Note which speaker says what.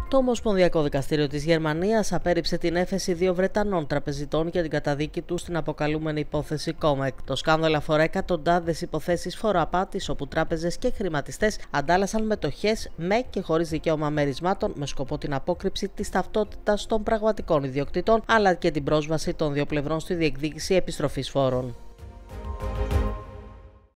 Speaker 1: Το Ομοσπονδιακό Δικαστήριο της Γερμανίας απέρριψε την έφεση 2 Βρετανών τραπεζιτών για την καταδίκη τους στην αποκαλούμενη υπόθεση COMEC. Το σκάνδαλο αφορά εκατοντάδες υποθέσεις φοροαπάτης, όπου τράπεζες και χρηματιστές αντάλλασαν μετοχές με και χωρίς δικαίωμα μερισμάτων, με σκοπό την απόκρυψη της ταυτότητας των πραγματικών ιδιοκτητών, αλλά και την πρόσβαση των δύο πλευρών στη διεκδίκηση επιστροφής φόρων.